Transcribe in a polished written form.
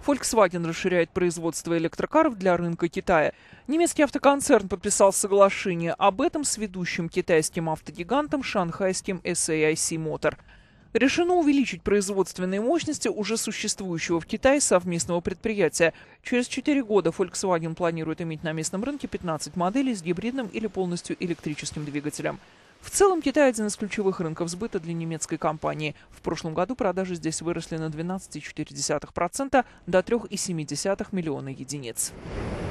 Volkswagen расширяет производство электрокаров для рынка Китая. Немецкий автоконцерн подписал соглашение об этом с ведущим китайским автогигантом шанхайским SAIC Motor. Решено увеличить производственные мощности уже существующего в Китае совместного предприятия. Через 4 года Volkswagen планирует иметь на местном рынке 15 моделей с гибридным или полностью электрическим двигателем. В целом, Китай – один из ключевых рынков сбыта для немецкой компании. В прошлом году продажи здесь выросли на 12,4% до 3,7 миллиона единиц.